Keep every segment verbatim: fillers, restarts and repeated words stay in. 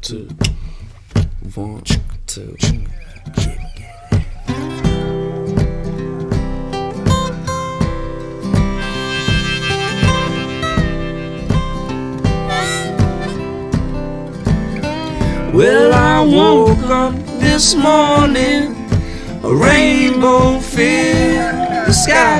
two, one, two. Well, I woke up this morning, a rainbow filled the sky.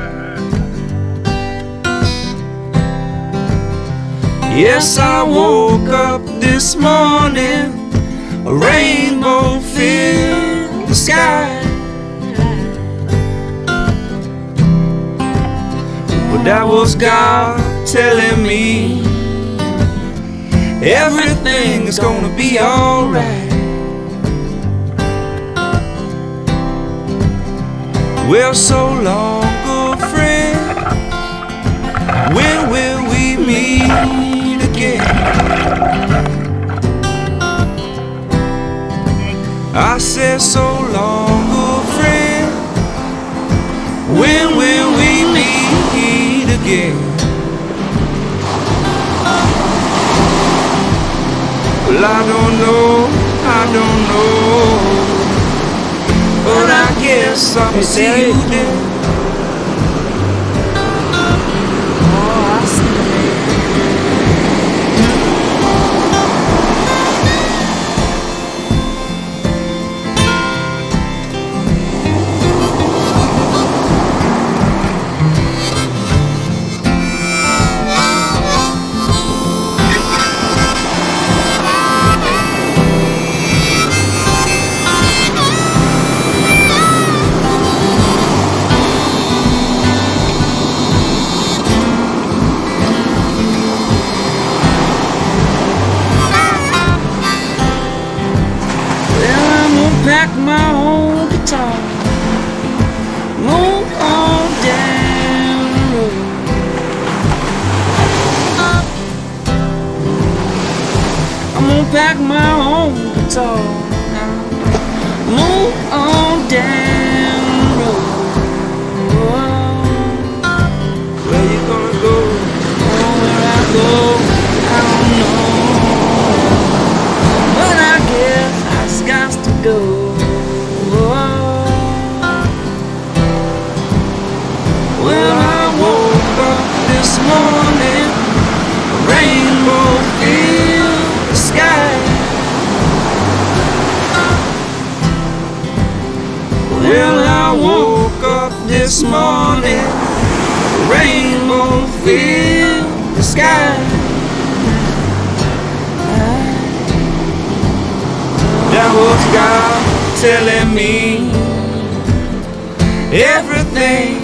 Yes, I woke up this morning, a rainbow filled the sky. But that was God telling me everything is gonna be alright. Well, so long, good friend, when will we meet again? I said, so long, good friend, when will we meet again? Well, I don't know, I don't know, but I guess I'll see you there. Oh, I see. Pack my own guitar, move on down the road. I'm gonna pack my own guitar now, move on down the road. Where you gonna go? Oh, where I go, I don't know, but I guess I just got to go. Well, I woke up this morning, a rainbow filled the sky. Well, I woke up this morning, a rainbow filled the sky. That was God telling me everything,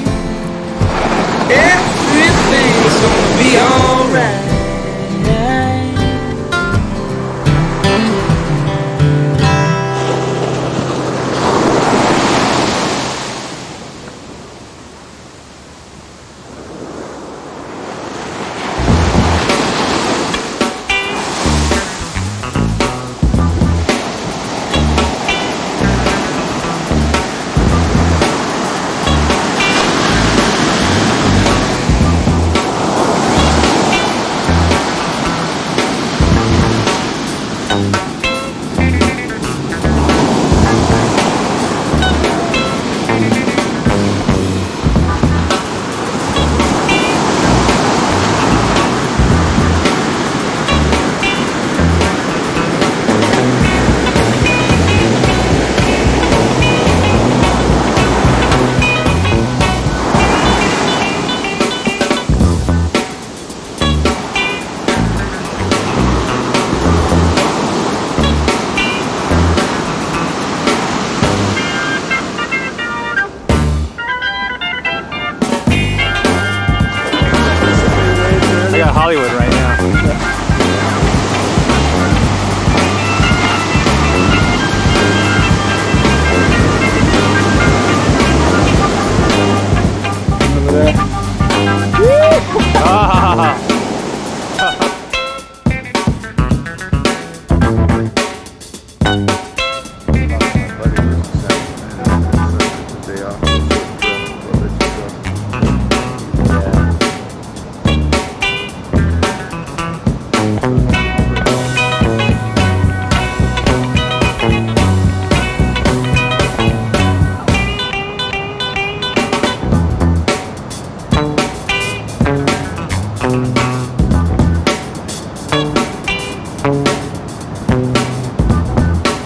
everything's gonna be alright.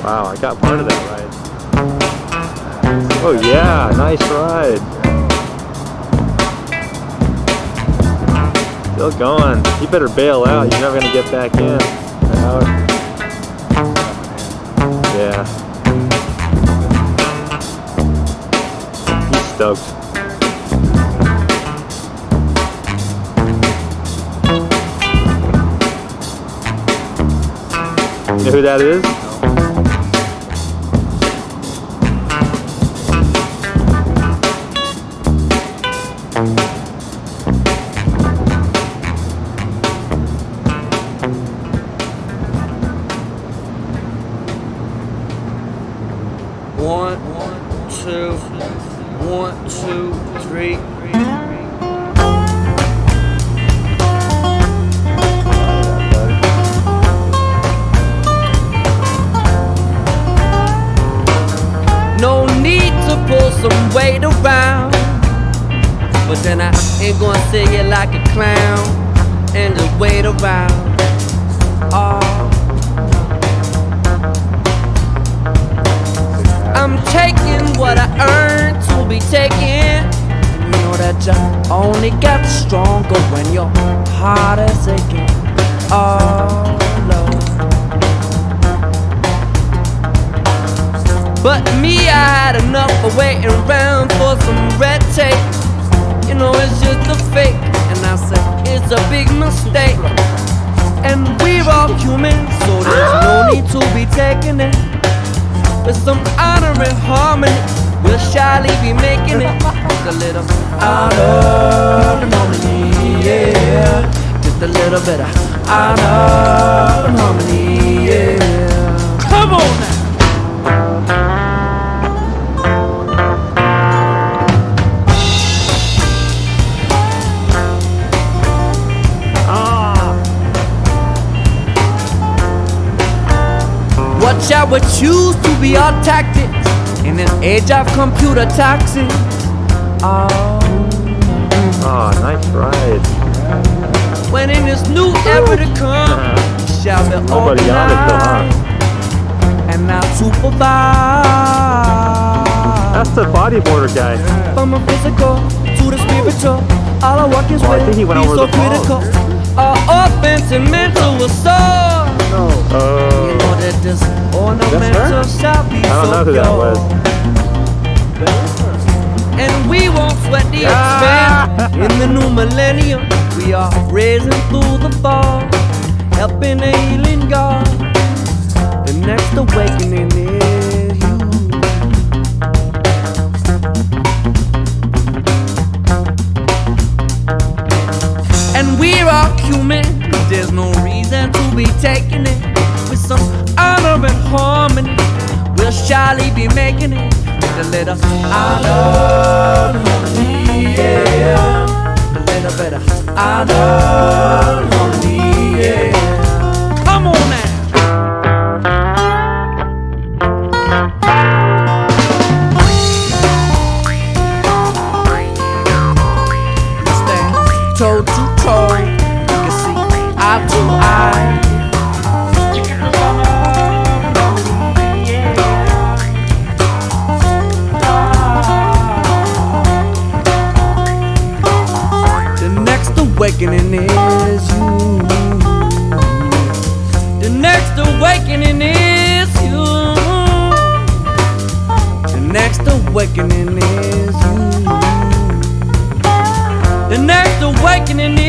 Wow, I got part of that ride. Oh yeah, nice ride. Still going. You better bail out. You're never gonna get back in. Out. Yeah. He's stoked. You know who that is? One, two, one, two, three. No need to pull some weight around, but then I ain't gonna say it like a clown and just wait around. Oh. I'm taking what I earned to be taken. You know that you only get stronger when your heart is aching. Oh, Lord. But me, I had enough of waiting around for some red tape. You know, it's just a fake, and I said it's a big mistake. And we're all human, so there's no need to be taking it. With some honor and harmony, we'll shyly be making it. Just a little honor and harmony, yeah. Just a little bit of honor and harmony, yeah. Come on now. Watch out what choose to be our tactics in an age of computer toxins. Oh, oh, nice ride. When in this new era to come, we shall be Nobody on it though, huh? And now supervise. That's the bodyboarder guy. From a physical to the spiritual, all our work is Oh, I with think he went be over so the falls. critical. Our offense and mental assault. No. Oh. You know that this ornamental shall be I don't so know who that pure. was. And we won't sweat the expense. In the new millennium, we are raising through the fall, helping a healing God. The next awakening is you. And we're all human, there's no reason to be taking it. With some honor and harmony, we'll surely be making it. With a little honor and harmony, yeah. A little bit of honor and harmony, yeah. Come on now. Stand toe to toe, you can see eye to eye. Awakening is you. The next awakening is you. The next awakening is you. The next awakening is